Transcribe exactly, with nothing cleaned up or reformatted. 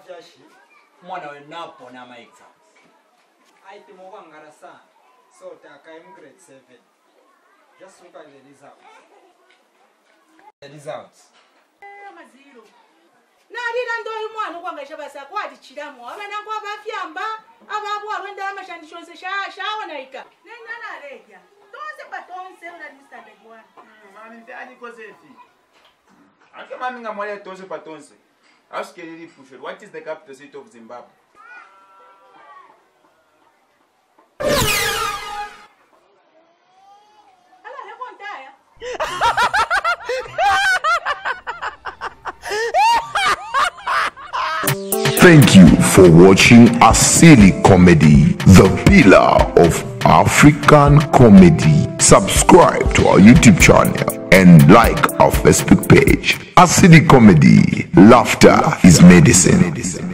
Mafyashi. Mwana we napo na ma exams. Aiti mwa ngara sana. So taka im grade seven. Just look at the results. The results. Eh maziro. Na lira ndo mwana kwanga shabasa kwati chiramo. Abana kwa bafyamba ababo arwenda amashandisho se sha shaonaika. Nenda na reja. Tonse patonse una lista de bwana. Mami ndani kosefi. Ake mami ngamwale tonse patonse. Ask really push it. What is the capital city of Zimbabwe? Thank you for watching Asili Comedy, the pillar of African comedy. Subscribe to our YouTube channel and like our Facebook page. Asili Comedy, laughter is medicine.